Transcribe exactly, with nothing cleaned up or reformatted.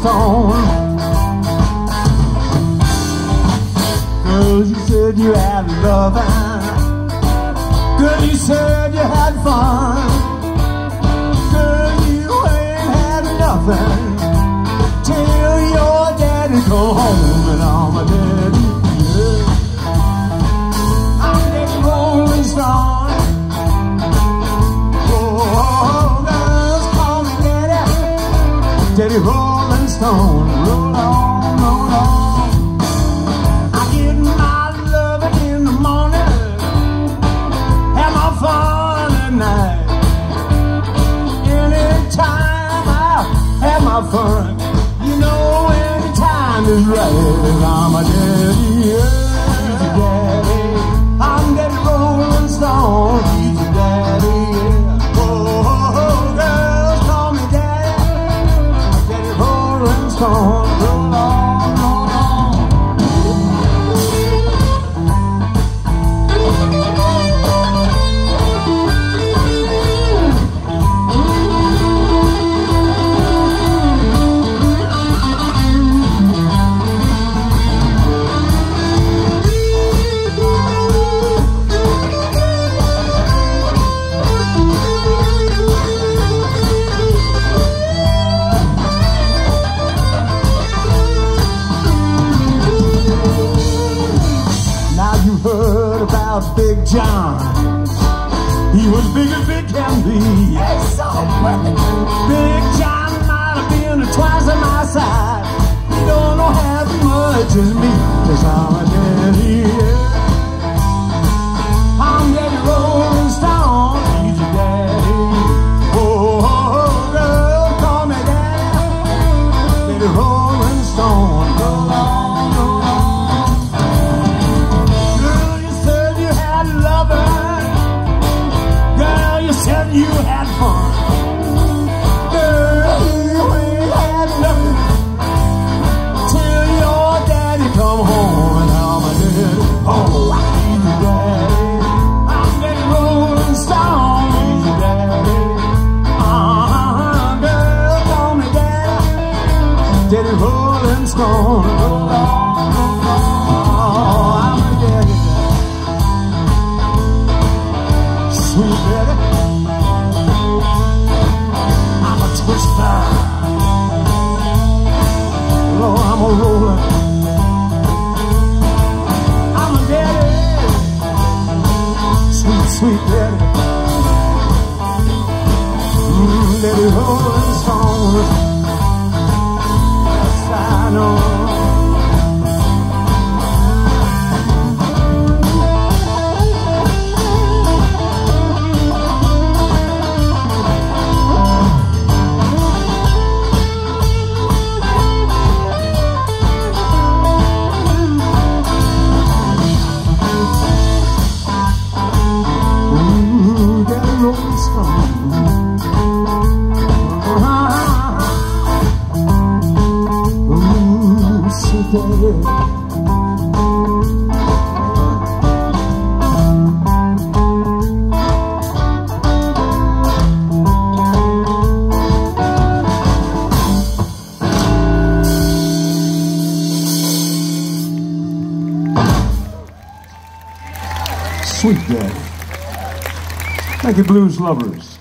Stone. Girl, you said you had loving. Girl, you said you had fun. Girl, you ain't had nothing till your daddy come home. And I'm a daddy, yeah. I'm Daddy Rolling Stone. Oh, girls call me Daddy, Daddy Rolling Stone. Roll on, roll on. I get my loving in the morning, have my fun at night. Anytime I have my fun, you know anytime is right. I'm a daddy, yeah, he's a daddy. I'm Daddy Rolling Stone, he's a daddy, yeah. Oh, oh, oh, girls call me Daddy, Daddy Rolling Stone. Roll on, roll on. Heard about Big John. He was big as big can be. Yes, so Big John might have been twice of my size. He don't know half as much as me, 'cause I'm a daddy, yeah. I'm Daddy Rolling Stone, he's a daddy. Oh, oh, oh, girl, call me Daddy, Daddy Rolling Stone. Roll on, roll on. You had fun. Girl, you ain't had nothing till your daddy come home. And I'm a daddy, oh, he's a daddy. I'm Daddy Rolling Stone, he's a daddy. Uh-huh, girl, call me Daddy, Daddy Rolling Stone. Roll on, roll on. I'm a daddy, sweet daddy. Twister. Oh, I'm a roller. I'm a daddy, sweet, sweet daddy. Mm, Daddy Rolling Stone. Yes, I know. Sweet daddy. Thank you, blues lovers.